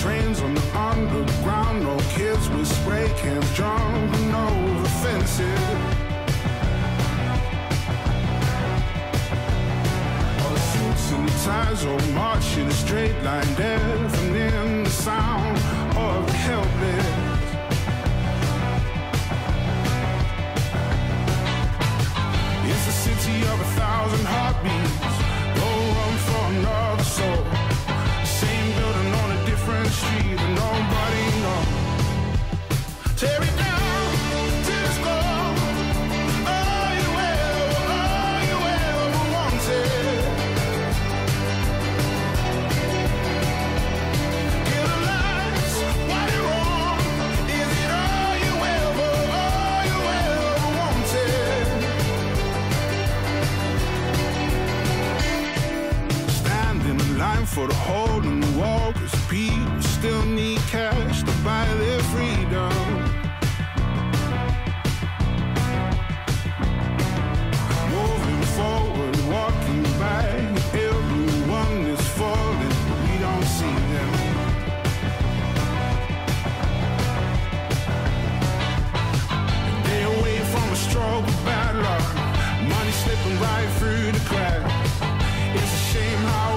Trains on the underground, no kids with spray cans jumping over fences. All the suits and the ties all march in a straight line, deafening the sound of the helpless. It's a city of 1,000 heartbeats, go run for another soul. Same building on a different street that nobody knows. Tear it down till it's gone. All you ever wanted. Kill the lights, right and wrong. Is it all you ever wanted? Stand in the line for the hole in the wall, 'cause people still need cash to buy their freedom. Moving forward, walking back, everyone is falling, we don't see them. They away from a stroke of bad luck, money slipping right through the cracks. It's a shame how